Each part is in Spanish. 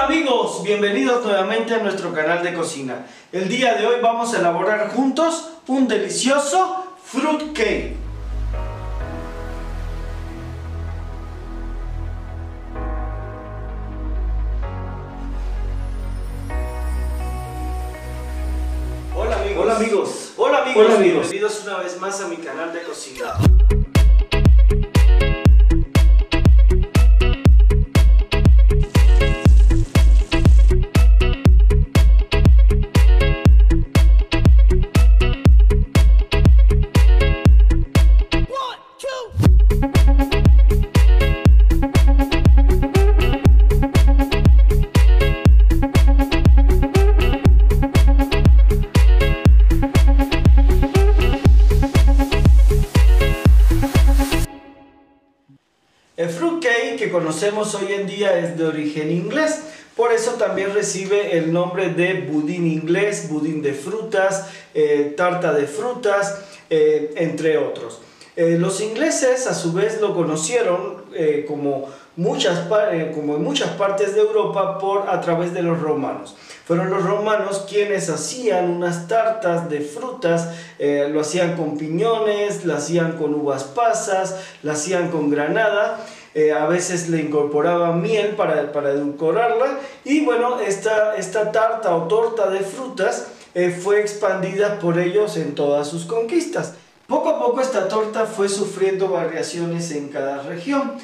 Hola amigos, bienvenidos nuevamente a nuestro canal de cocina. El día de hoy vamos a elaborar juntos un delicioso fruit cake. Hola amigos, bienvenidos una vez más a mi canal de cocina. El fruit cake que conocemos hoy en día es de origen inglés, por eso también recibe el nombre de budín inglés, budín de frutas, tarta de frutas, entre otros. Los ingleses a su vez lo conocieron como en muchas partes de Europa a través de los romanos. Fueron los romanos quienes hacían unas tartas de frutas, lo hacían con piñones, lo hacían con uvas pasas, lo hacían con granada, a veces le incorporaban miel para edulcorarla, y bueno, esta tarta o torta de frutas fue expandida por ellos en todas sus conquistas. Poco a poco esta torta fue sufriendo variaciones en cada región.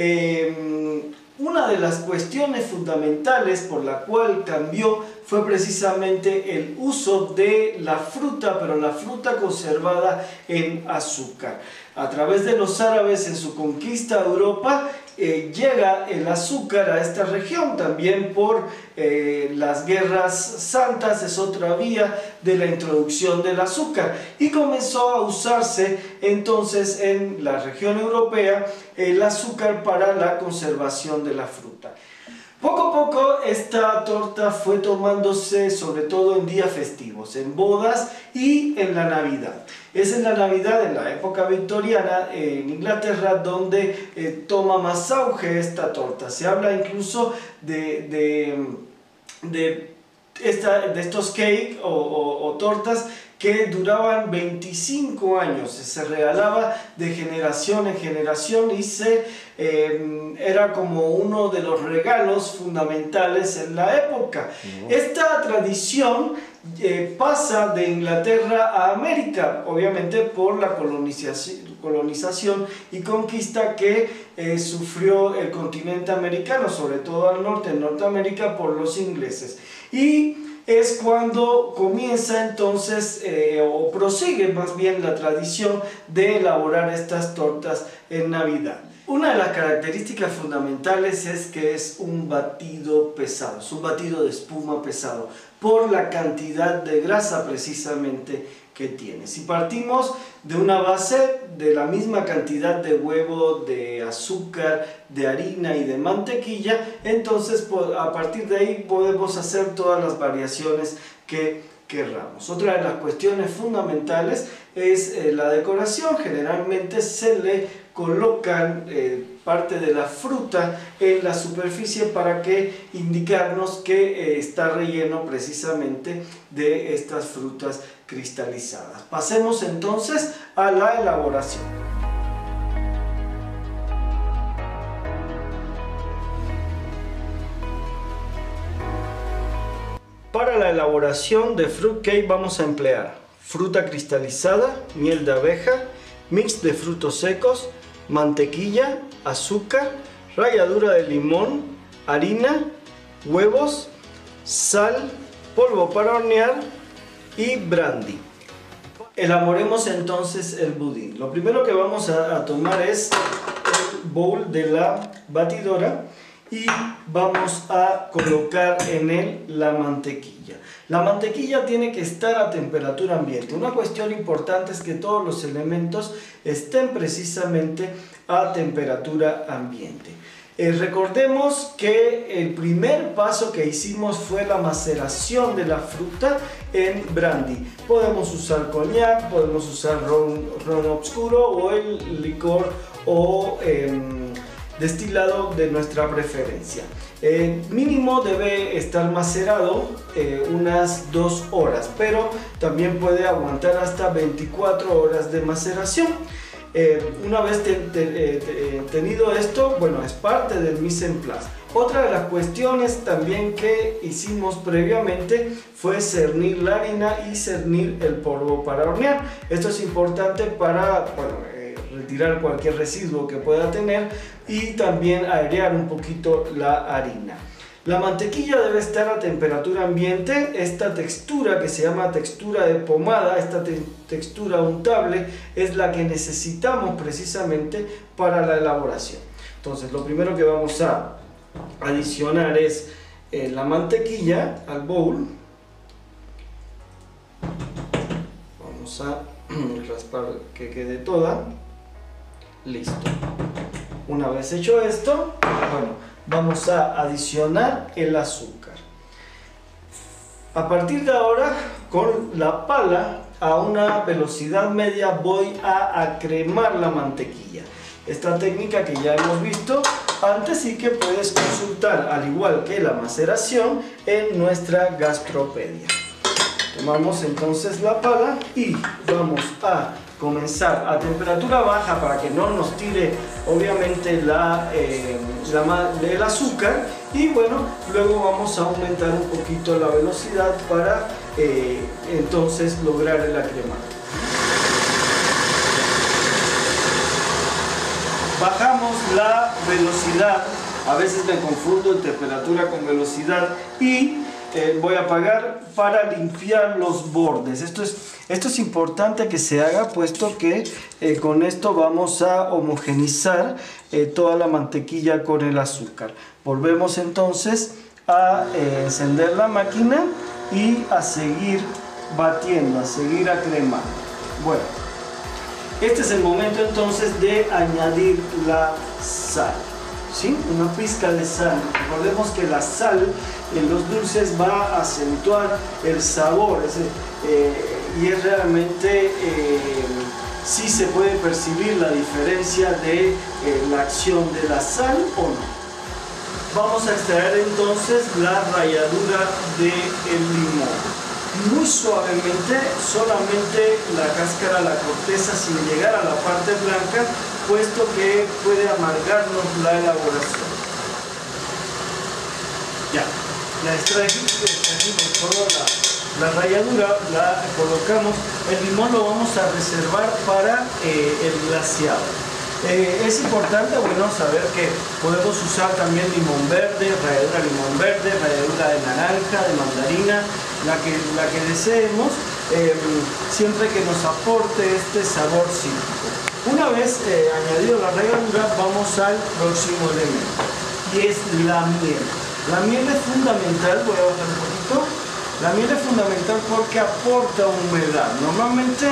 Una de las cuestiones fundamentales por la cual cambió fue precisamente el uso de la fruta, pero la fruta conservada en azúcar. A través de los árabes en su conquista a Europa, llega el azúcar a esta región, también por las guerras santas, es otra vía de la introducción del azúcar, y comenzó a usarse entonces en la región europea el azúcar para la conservación de la fruta. Poco a poco esta torta fue tomándose sobre todo en días festivos, en bodas y en la Navidad. Es en la Navidad, en la época victoriana, en Inglaterra, donde toma más auge esta torta. Se habla incluso de estos cake o tortas que duraban 25 años, se regalaba de generación en generación y era como uno de los regalos fundamentales en la época. Esta tradición pasa de Inglaterra a América, obviamente por la colonización y conquista que sufrió el continente americano, sobre todo al norte, en Norteamérica, por los ingleses. Y es cuando comienza entonces, o prosigue más bien la tradición de elaborar estas tortas en Navidad. Una de las características fundamentales es que es un batido pesado, es un batido de espuma pesado, por la cantidad de grasa precisamente que tiene. Si partimos de una base de la misma cantidad de huevo, de azúcar, de harina y de mantequilla, entonces a partir de ahí podemos hacer todas las variaciones que querramos. Otra de las cuestiones fundamentales es la decoración. Generalmente se le colocan parte de la fruta en la superficie para indicarnos que está relleno precisamente de estas frutas cristalizadas. Pasemos entonces a la elaboración. Para la elaboración de fruit cake vamos a emplear fruta cristalizada, miel de abeja, mix de frutos secos, mantequilla, azúcar, ralladura de limón, harina, huevos, sal, polvo para hornear y brandy. Elaboremos entonces el budín. Lo primero que vamos a tomar es el bowl de la batidora y vamos a colocar en él la mantequilla. La mantequilla tiene que estar a temperatura ambiente. Una cuestión importante es que todos los elementos estén precisamente a temperatura ambiente. Recordemos que el primer paso que hicimos fue la maceración de la fruta en brandy. Podemos usar coñac, podemos usar ron oscuro o el licor o destilado de nuestra preferencia. Mínimo debe estar macerado unas 2 horas, pero también puede aguantar hasta 24 horas de maceración. Una vez tenido esto, bueno, es parte del mise en place. Otra de las cuestiones también que hicimos previamente fue cernir la harina y cernir el polvo para hornear. Esto es importante para, bueno, retirar cualquier residuo que pueda tener y también airear un poquito la harina. La mantequilla debe estar a temperatura ambiente. Esta textura que se llama textura de pomada, esta textura untable, es la que necesitamos precisamente para la elaboración. Entonces lo primero que vamos a adicionar es la mantequilla al bowl. Vamos a raspar que quede toda. Listo. Una vez hecho esto, bueno, vamos a adicionar el azúcar. A partir de ahora, con la pala a una velocidad media voy a acremar la mantequilla. Esta técnica que ya hemos visto antes y que puedes consultar, al igual que la maceración, en nuestra Gastropedia. Tomamos entonces la pala y vamos a comenzar a temperatura baja para que no nos tire obviamente el azúcar, y bueno, luego vamos a aumentar un poquito la velocidad para entonces lograr el acremado. Bajamos la velocidad, a veces me confundo en temperatura con velocidad, y voy a apagar para limpiar los bordes. Esto es importante que se haga, puesto que con esto vamos a homogenizar toda la mantequilla con el azúcar. Volvemos entonces a encender la máquina y a seguir batiendo, a seguir acremando. Bueno, este es el momento entonces de añadir la sal. ¿Sí? Una pizca de sal. Recordemos que la sal en los dulces va a acentuar el sabor, y es realmente sí se puede percibir la diferencia de la acción de la sal o no. Vamos a extraer entonces la ralladura del limón. Muy suavemente, solamente la cáscara, la corteza, sin llegar a la parte blanca, puesto que puede amargarnos la elaboración. Ya, la extrajimos toda la ralladura, la colocamos. El limón lo vamos a reservar para el glaseado. Es importante, bueno, saber que podemos usar también limón verde, ralladura de limón verde, ralladura de naranja, de mandarina, la que deseemos, siempre que nos aporte este sabor cítrico. Una vez añadido la ralladura, vamos al próximo elemento, y es la miel. La miel es fundamental, voy a bajar un poquito. La miel es fundamental porque aporta humedad. Normalmente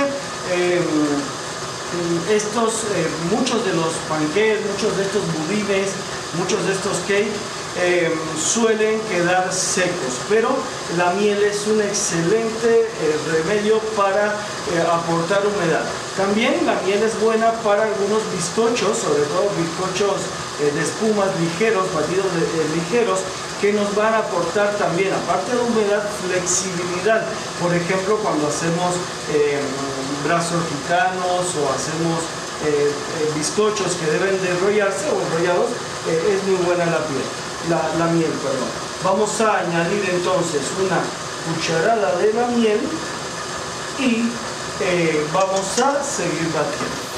muchos de los panqueques, muchos de estos budines, muchos de estos cakes suelen quedar secos, pero la miel es un excelente remedio para aportar humedad. También la miel es buena para algunos bizcochos, sobre todo bizcochos de espumas ligeros, batidos ligeros, que nos van a aportar también, aparte de humedad, flexibilidad. Por ejemplo, cuando hacemos brazos gitanos o hacemos bizcochos que deben de enrollarse o enrollados, es muy buena la miel. Vamos a añadir entonces una cucharada de la miel y vamos a seguir batiendo.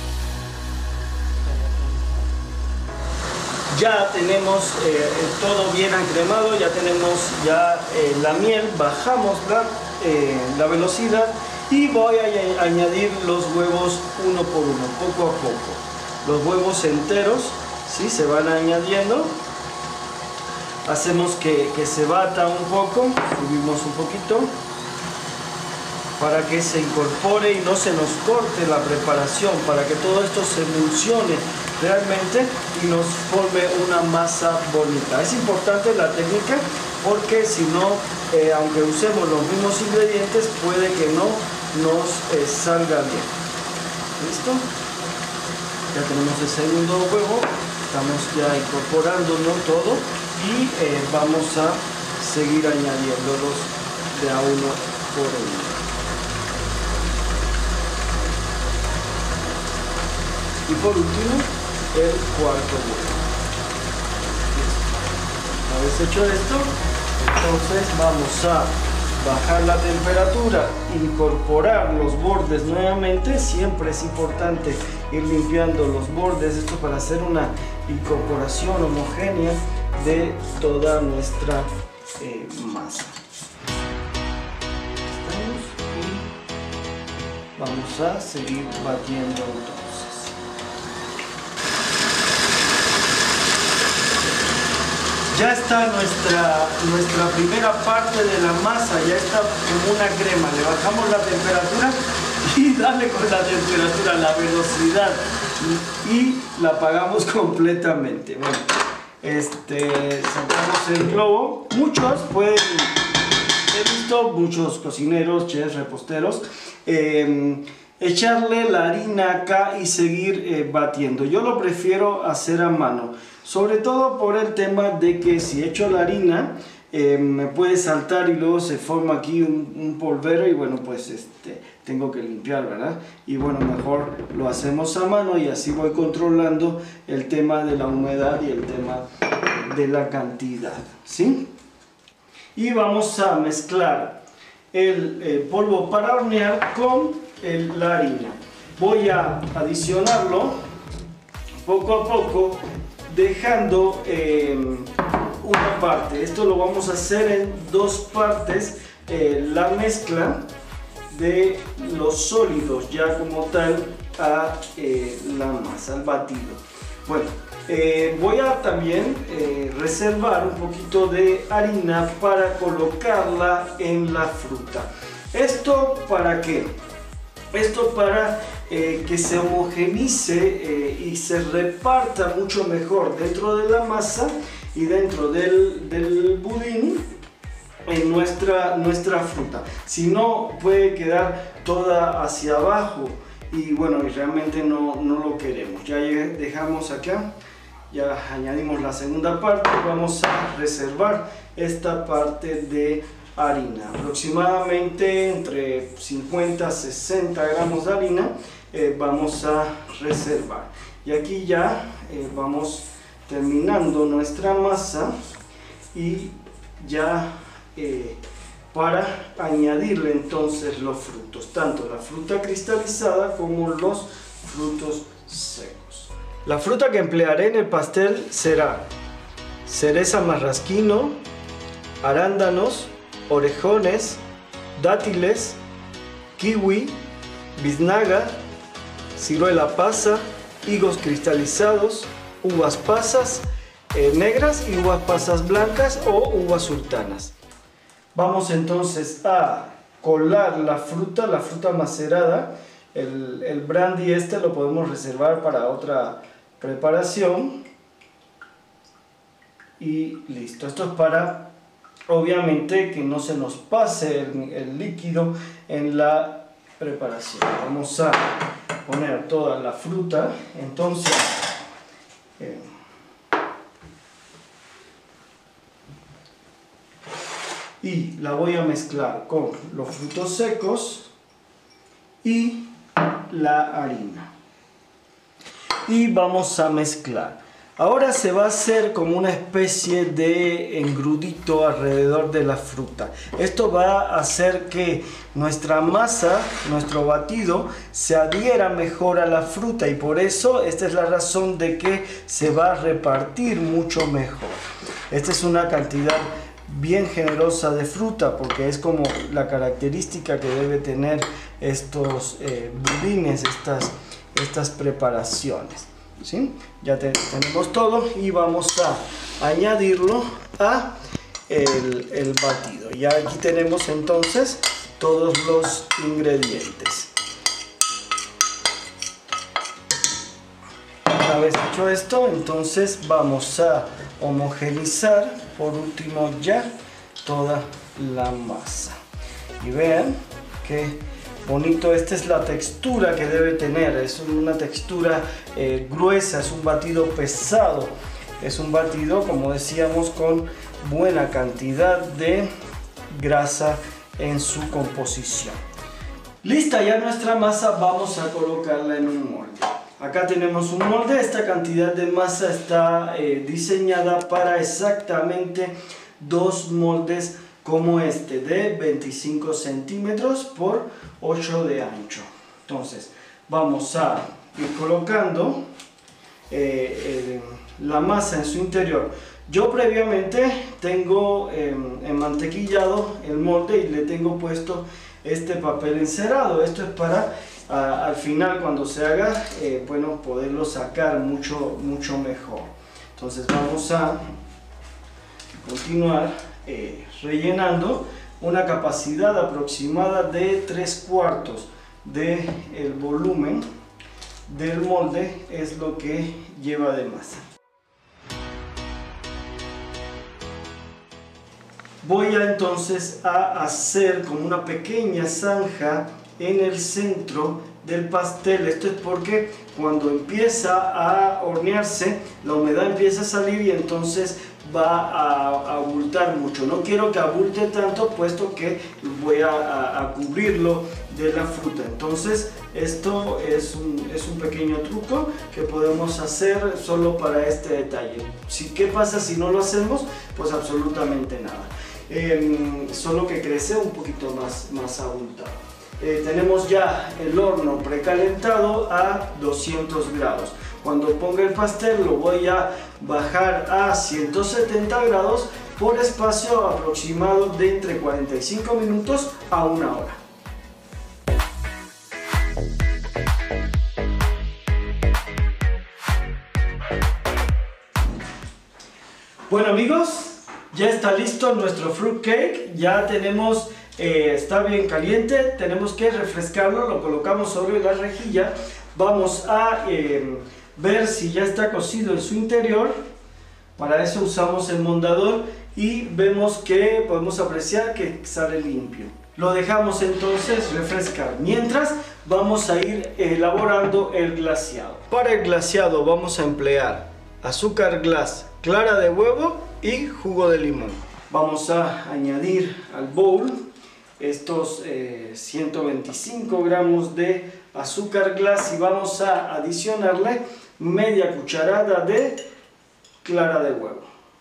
Ya tenemos todo bien acremado, ya tenemos la miel, bajamos la velocidad y voy a añadir los huevos uno por uno, poco a poco. Los huevos enteros, ¿sí? Se van añadiendo. Hacemos que se bata un poco, subimos un poquito para que se incorpore y no se nos corte la preparación, para que todo esto se emulsione realmente y nos forme una masa bonita. Es importante la técnica porque si no, aunque usemos los mismos ingredientes, puede que no nos salga bien. ¿Listo? Ya tenemos el segundo huevo, estamos ya incorporándolo todo y vamos a seguir añadiéndolos de a uno por uno. Y por último, el cuarto huevo. Una vez hecho esto, entonces vamos a bajar la temperatura, incorporar los bordes nuevamente. Siempre es importante ir limpiando los bordes, esto para hacer una incorporación homogénea de toda nuestra masa. Y vamos a seguir batiendo entonces. Ya está nuestra primera parte de la masa, ya está como una crema. Le bajamos la temperatura y dale con la temperatura, la velocidad, y la apagamos completamente. Bueno, sacamos el globo. Muchos pueden, he visto muchos cocineros, chefs, reposteros, echarle la harina acá y seguir batiendo. Yo lo prefiero hacer a mano, sobre todo por el tema de que si echo la harina me puede saltar y luego se forma aquí un polvero y bueno, pues tengo que limpiar, ¿verdad? Y bueno, mejor lo hacemos a mano y así voy controlando el tema de la humedad y el tema de la cantidad, ¿sí? Y vamos a mezclar el polvo para hornear con la harina. Voy a adicionarlo poco a poco, dejando una parte. Esto lo vamos a hacer en dos partes, la mezcla de los sólidos ya como tal a la masa, al batido. Bueno, voy a también reservar un poquito de harina para colocarla en la fruta. ¿Esto para qué? Esto para que se homogenice y se reparta mucho mejor dentro de la masa y dentro del budín en nuestra fruta. Si no, puede quedar toda hacia abajo y bueno, realmente no lo queremos. Ya dejamos acá, ya añadimos la segunda parte. Vamos a reservar esta parte de harina, aproximadamente entre 50 a 60 gramos de harina. Vamos a reservar, y aquí ya vamos terminando nuestra masa y ya para añadirle entonces los frutos, tanto la fruta cristalizada como los frutos secos. La fruta que emplearé en el pastel será cereza marrasquino, arándanos, orejones, dátiles, kiwi, biznaga, ciruela pasa, higos cristalizados, uvas pasas negras y uvas pasas blancas o uvas sultanas. Vamos entonces a colar la fruta macerada. El brandy lo podemos reservar para otra preparación. Y listo, esto es para obviamente que no se nos pase el líquido en la preparación. Vamos a poner toda la fruta entonces y la voy a mezclar con los frutos secos y la harina y vamos a mezclar. Ahora se va a hacer como una especie de engrudito alrededor de la fruta. Esto va a hacer que nuestra masa, nuestro batido, se adhiera mejor a la fruta y por eso esta es la razón de que se va a repartir mucho mejor. Esta es una cantidad bien generosa de fruta porque es como la característica que debe tener estos budines, estas preparaciones. ¿Sí? Ya tenemos todo y vamos a añadirlo a el batido. Ya aquí tenemos entonces todos los ingredientes. Una vez hecho esto, entonces vamos a homogeneizar por último ya toda la masa. Y vean que bonito. Esta es la textura que debe tener, es una textura gruesa, es un batido pesado, es un batido, como decíamos, con buena cantidad de grasa en su composición. Lista ya nuestra masa, vamos a colocarla en un molde. Acá tenemos un molde, esta cantidad de masa está diseñada para exactamente 2 moldes como este de 25 centímetros por 8 de ancho. Entonces vamos a ir colocando la masa en su interior. Yo previamente tengo enmantequillado el molde y le tengo puesto este papel encerado. Esto es para al final, cuando se haga, bueno, poderlo sacar mucho mejor. Entonces vamos a continuar rellenando una capacidad aproximada de 3/4 del volumen del molde, es lo que lleva de masa. Voy entonces a hacer como una pequeña zanja en el centro del pastel. Esto es porque cuando empieza a hornearse, la humedad empieza a salir y entonces va a abultar mucho. No quiero que abulte tanto, puesto que voy a cubrirlo de la fruta. Entonces esto es un pequeño truco que podemos hacer solo para este detalle. ¿Qué pasa si no lo hacemos? Pues absolutamente nada. Solo que crece un poquito más abultado. Tenemos ya el horno precalentado a 200 grados. Cuando ponga el pastel lo voy a bajar a 170 grados por espacio aproximado de entre 45 minutos a 1 hora. Bueno amigos, ya está listo nuestro fruit cake. Ya tenemos, está bien caliente, tenemos que refrescarlo, lo colocamos sobre la rejilla. Vamos a ver si ya está cocido en su interior. Para eso usamos el mondador y vemos que podemos apreciar que sale limpio. Lo dejamos entonces refrescar. Mientras vamos a ir elaborando el glaseado. Para el glaseado vamos a emplear azúcar glass, clara de huevo y jugo de limón. Vamos a añadir al bowl estos 125 gramos de azúcar glass y vamos a adicionarle media cucharada de clara de huevo.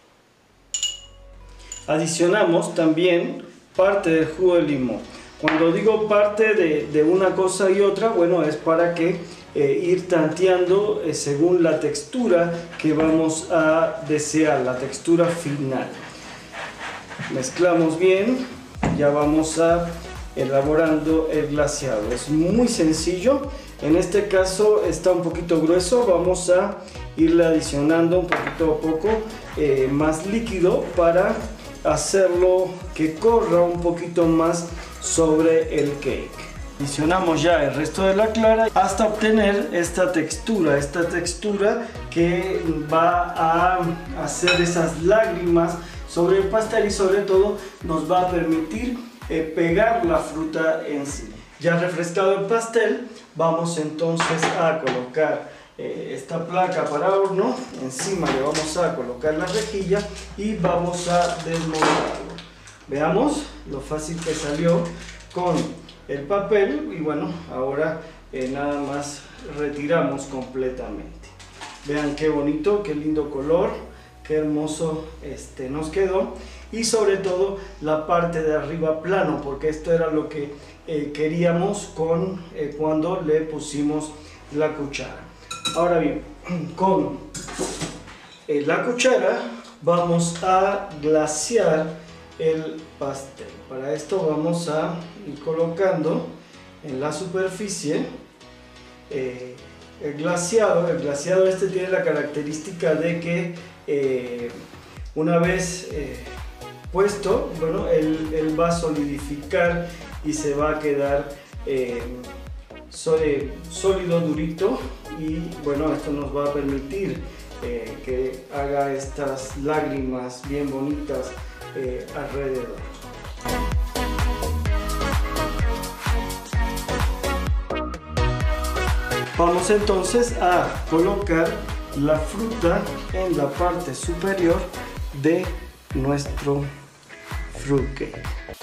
Adicionamos también parte del jugo de limón. Cuando digo parte de una cosa y otra, bueno, es para que ir tanteando según la textura que vamos a desear, la textura final. Mezclamos bien, ya vamos a elaborando el glaseado. Es muy sencillo. En este caso está un poquito grueso, vamos a irle adicionando un poquito a poco más líquido para hacerlo que corra un poquito más sobre el cake. Adicionamos ya el resto de la clara hasta obtener esta textura que va a hacer esas lágrimas sobre el pastel y sobre todo nos va a permitir pegar la fruta en sí. Ya refrescado el pastel, vamos entonces a colocar esta placa para horno. Encima le vamos a colocar la rejilla y vamos a desmontarlo. Veamos lo fácil que salió con el papel y bueno, ahora nada más retiramos completamente. Vean qué bonito, qué lindo color, qué hermoso nos quedó, y sobre todo la parte de arriba plano, porque esto era lo que queríamos cuando le pusimos la cuchara. Ahora bien, con la cuchara vamos a glasear el pastel. Para esto vamos a ir colocando en la superficie el glaseado. El glaseado tiene la característica de que una vez puesto, bueno, él va a solidificar y se va a quedar sólido, durito, y bueno, esto nos va a permitir que haga estas lágrimas bien bonitas alrededor. Vamos entonces a colocar la fruta en la parte superior de nuestro fruitcake.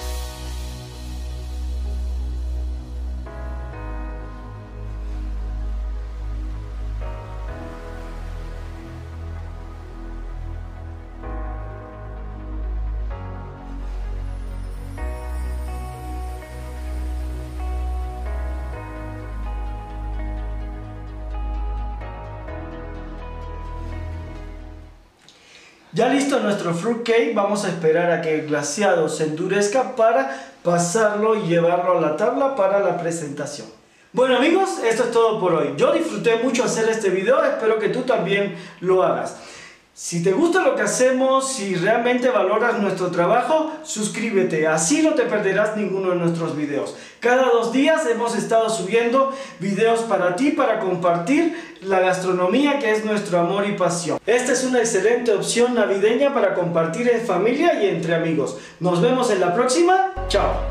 Ya listo nuestro fruitcake, vamos a esperar a que el glaseado se endurezca para pasarlo y llevarlo a la tabla para la presentación. Bueno amigos, esto es todo por hoy. Yo disfruté mucho hacer este video, espero que tú también lo hagas. Si te gusta lo que hacemos, si realmente valoras nuestro trabajo, suscríbete, así no te perderás ninguno de nuestros videos. Cada 2 días hemos estado subiendo videos para ti, para compartir la gastronomía que es nuestro amor y pasión. Esta es una excelente opción navideña para compartir en familia y entre amigos. Nos vemos en la próxima, chao.